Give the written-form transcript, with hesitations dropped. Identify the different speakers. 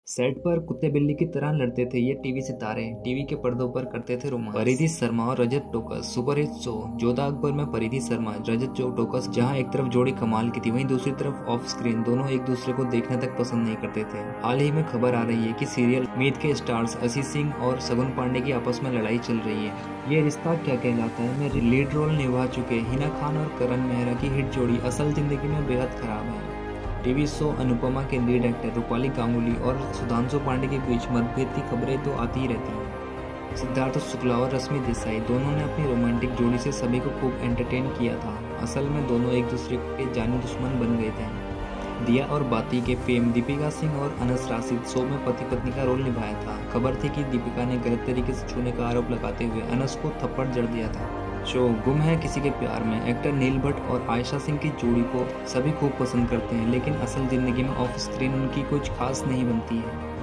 Speaker 1: Set पर कुत्ते बिल्ली की तरह लड़ते थे ये टीवी सितारे। टीवी के पर्दों पर करते थे रोमांस। परिधि शर्मा और रजत टोकस सुपरहिट शो जोधा अकबर में परिधि शर्मा रजत टोकस जहां एक तरफ जोड़ी कमाल की थी, वहीं दूसरी तरफ ऑफ स्क्रीन दोनों एक दूसरे को देखने तक पसंद नहीं करते थे। हाल ही में खबर आ रही है कि सीरियल मीत के स्टार्स असी सिंह और सगुन पांडे की आपस में लड़ाई चल रही है। ये रिश्ता क्या कहलाता है में लीड रोल निभा चुके हिना खान और करण मेहरा की हिट जोड़ी असल जिंदगी में बेहद खराब है। टीवी शो अनुपमा के लीड एक्टर रूपाली गांगुली और सुधांशु पांडे के बीच मतभेद की खबरें तो आती ही रहती हैं। सिद्धार्थ शुक्ला और रश्मि देसाई दोनों ने अपनी रोमांटिक जोड़ी से सभी को खूब एंटरटेन किया था। असल में दोनों एक दूसरे के जानी दुश्मन बन गए थे। दिया और बाती के फेम दीपिका सिंह और अनस राशिद शो में पति पत्नी का रोल निभाया था। खबर थी कि दीपिका ने गलत तरीके से छूने का आरोप लगाते हुए अनस को थप्पड़ जड़ दिया था। शो गुम है किसी के प्यार में एक्टर नील भट्ट और आयशा सिंह की जोड़ी को सभी खूब पसंद करते हैं, लेकिन असल जिंदगी में ऑफ स्क्रीन उनकी कुछ खास नहीं बनती है।